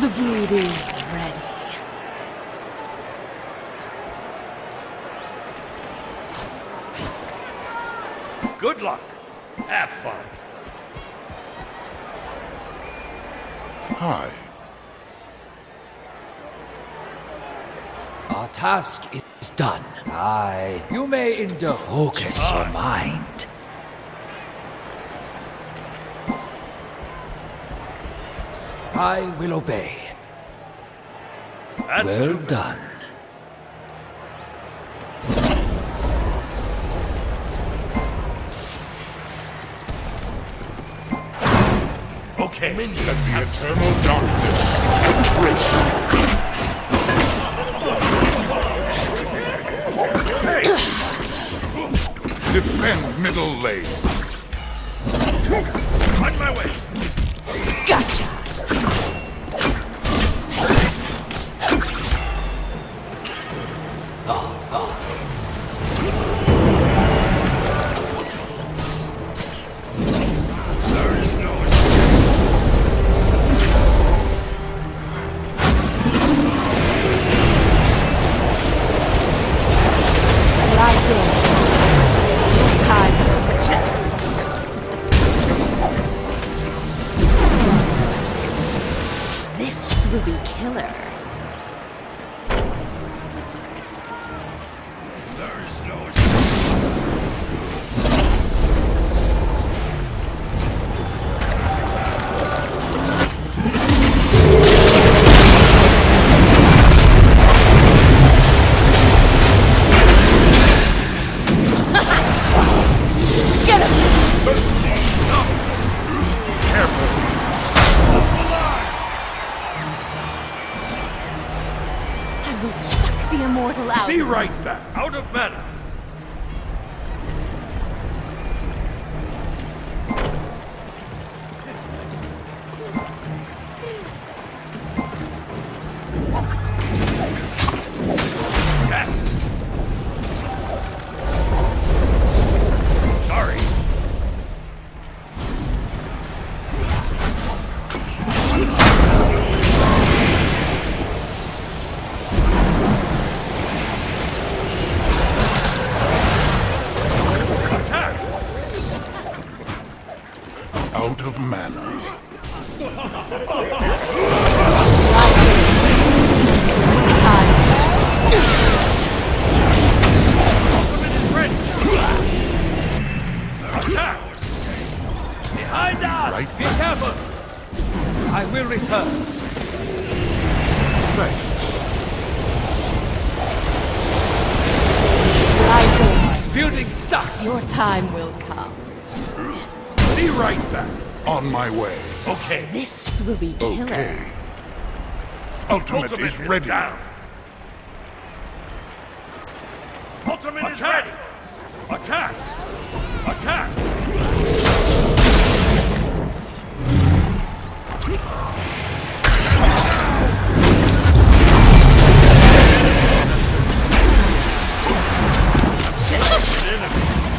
The brood is ready. Good luck. Have fun. Hi. Our task is done. You may indulge. Focus your mind. I will obey. That's Well too bad. done. Okay. Let the eternal darkness embrace you. Defend middle lane. On my way. Gotcha! There is no Rise in. Your time. This will be killer. There is no Get him! Careful. I will suck the immortal out. Be right back. Out of mana. Yes. Sorry. Attack! Out of mana. Ultimate is ready. Attack! Behind us! Right Be careful. I will return. Thanks. Rise in. Building stuff. Your time will come. Be right back. On my way. Okay. This will be killer. Okay. Ultimate is ready. Down. Ultimate is ready. Attack! Attack! An enemy.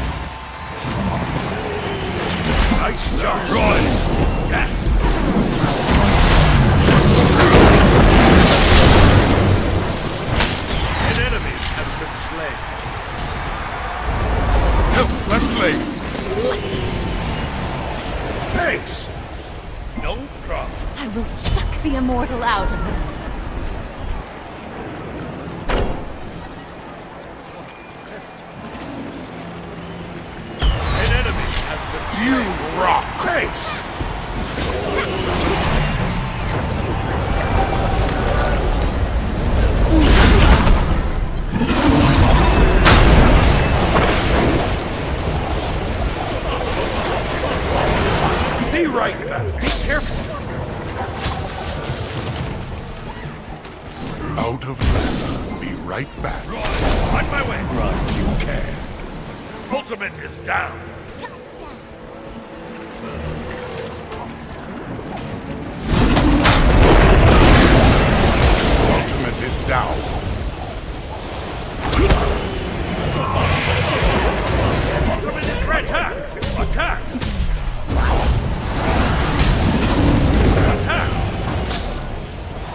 Nice shot. Run! Yes. An enemy has been slain. Help left lane. Thanks. No problem. I will suck the immortal out of him. An enemy has been slain. You rock. Thanks. Be right back. Be careful. Out of mana. Be right back. On my way. Run, you can. Ultimate is down. Ultimate is down. Ultimate is ready. Attack! Attack! Attack!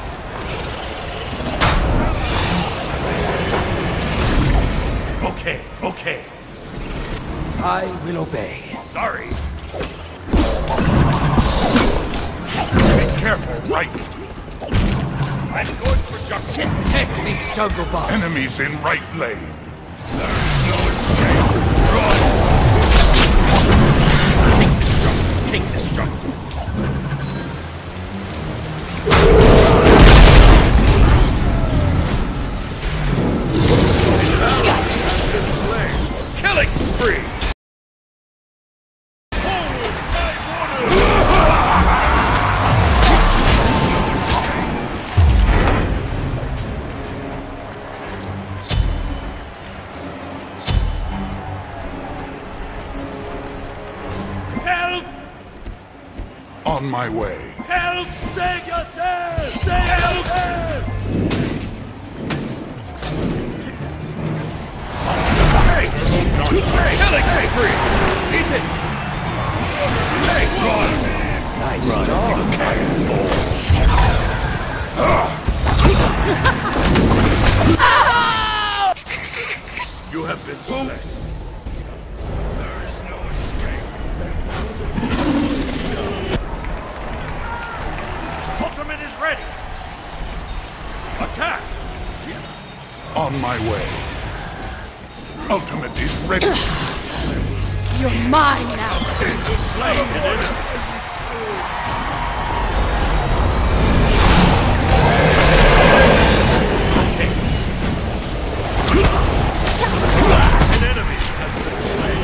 Okay. I will obey. Sorry. Be careful, right? I'm going for jungle. Take these jungle bombs. Enemies in right lane. There's no escape. Run! Take this jungle. Killing spree! Help! On my way. Help! Save yourself! Save yourself! Killing spree! Eat it! Hey, run! Nice job. You have been slain. There is no escape. Ultimate is ready. Attack! On my way. Ultimate is ready. You're mine now. Slay an enemy. An enemy has been slain.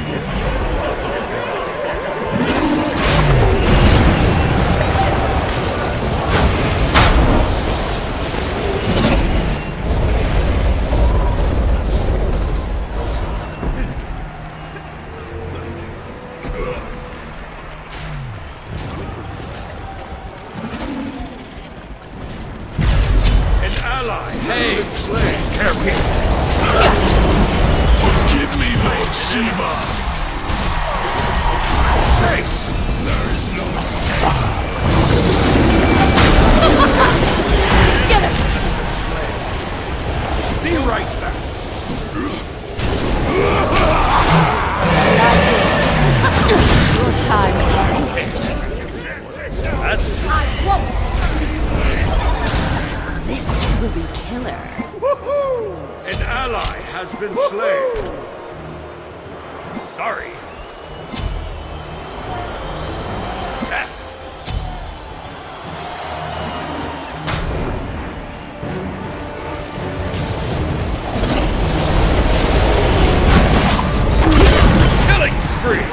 An ally has been slain. Carry. Give me that Shiva. Thanks. There is no escape. Get him! Be right back. Your time. That's I won't. This will be killer. an ally has been slain. Sorry. Death. Killing spree.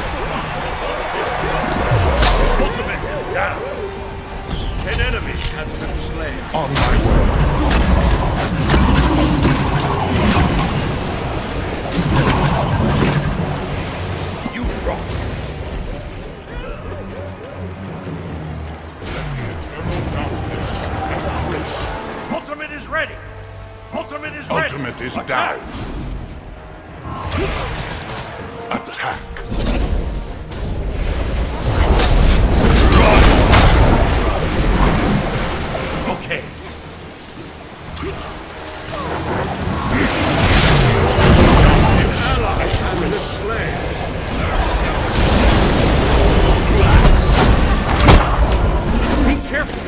Ultimate is down. An enemy has been slain. On my way. You rock. Ultimate is ready. Ultimate is ready. Ultimate is Attack. down. Attack. Okay. An ally has been slain. Be careful.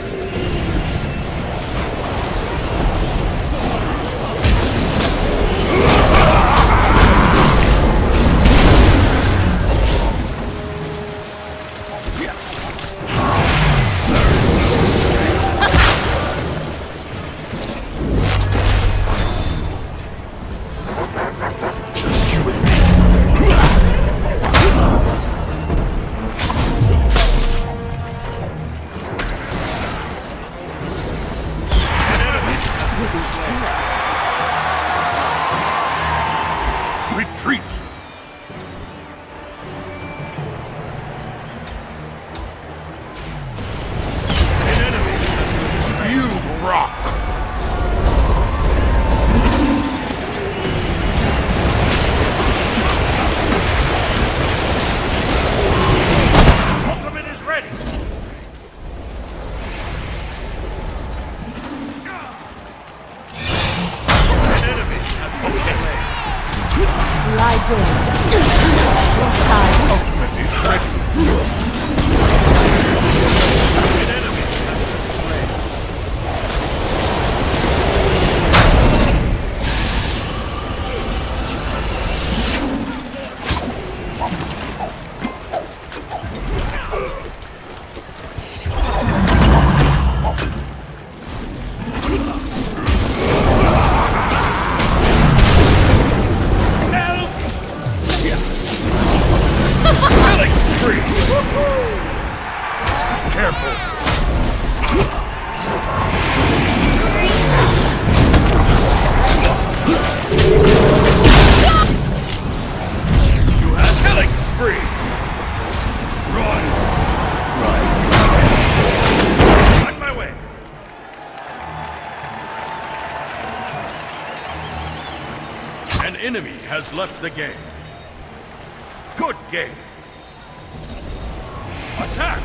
lies in. Your time. Ultimate is ready. An enemy has been slain. Careful! You have killing spree! Run! On my way! An enemy has left the game. Good game! Attack!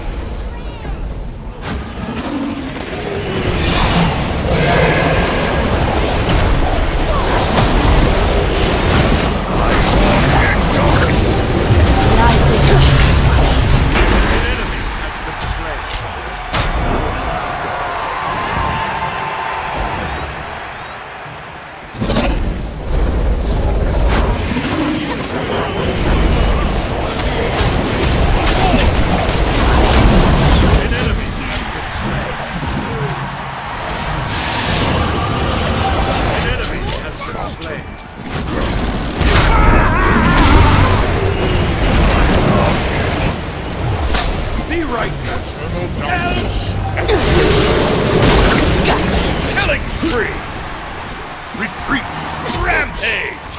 Killing spree! Retreat! Rampage!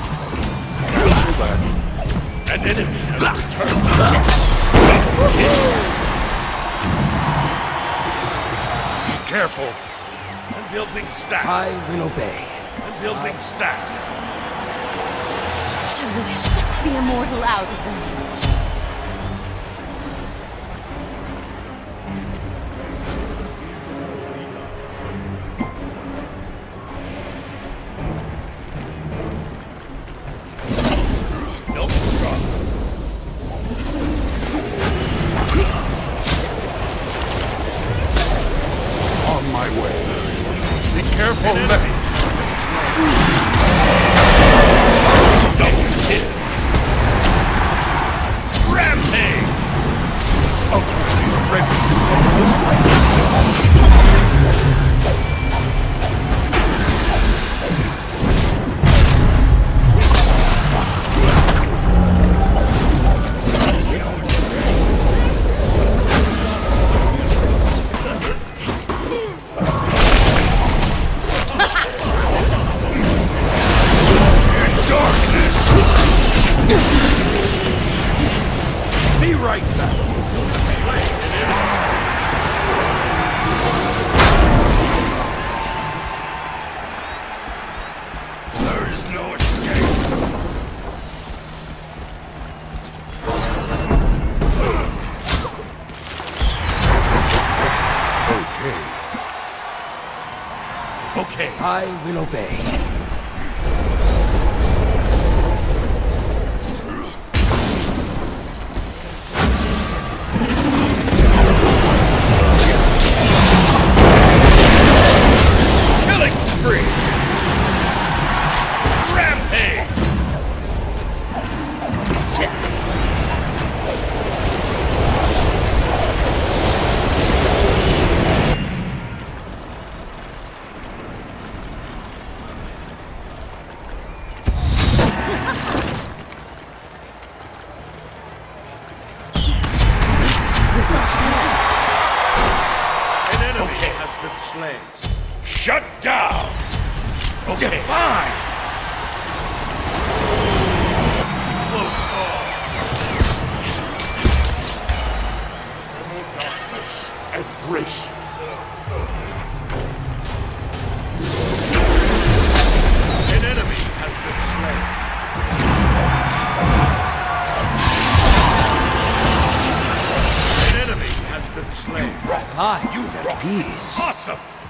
An enemy has returned. Be careful. I'm building stacks. I will obey. I'm building stacks. I will suck the immortal out of them. On my way. Be careful, Levy. Double kill. Rampage! Ultimate is ready. Be right back. Slay an enemy. There is no escape. Okay. I will obey. Slain. Shut down! Okay. Fine! Close call. Darkness and grace. An enemy has been slain. An enemy has been slain. I use at peace. Awesome!